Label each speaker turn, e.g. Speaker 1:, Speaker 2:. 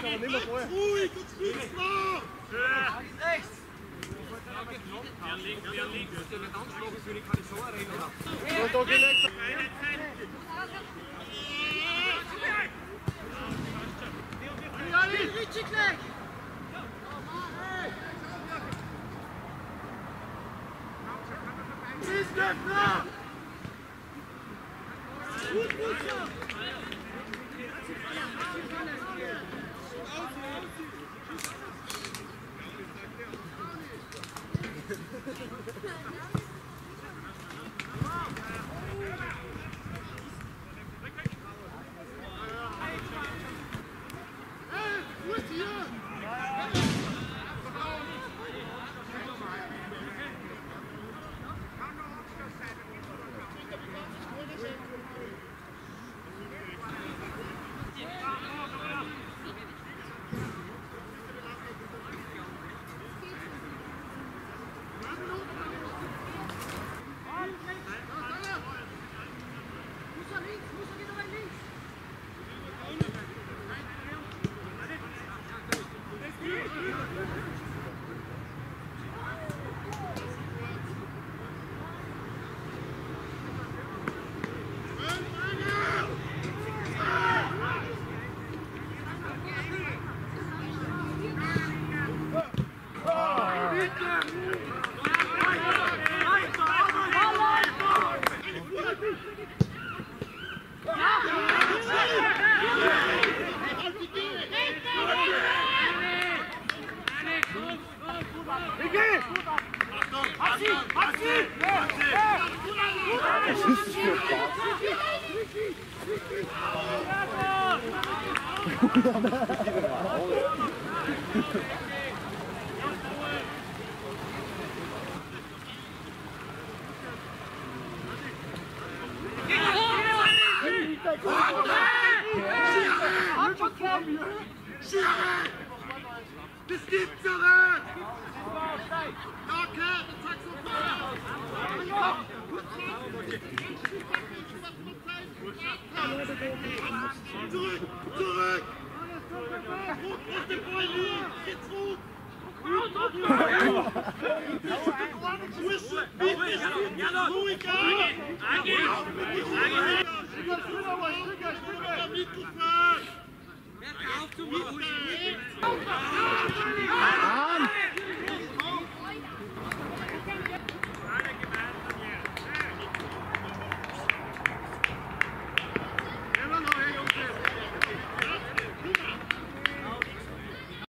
Speaker 1: aber nicht mehr vorher.
Speaker 2: Ruhig und spielst klar!
Speaker 3: Rechts!
Speaker 2: Wer liegt? Wenn der nicht anschlagen würde, kann ich schon erinnern.
Speaker 1: Und da gelegt.
Speaker 3: Richtig gleich!
Speaker 2: Ist der klar! Gut, gut, ja! Das gibt's doch nicht! Okay, dann zeig's uns mal! Zurück! Zurück! Lass den Ball liegen! Geh zurück! Ruhig!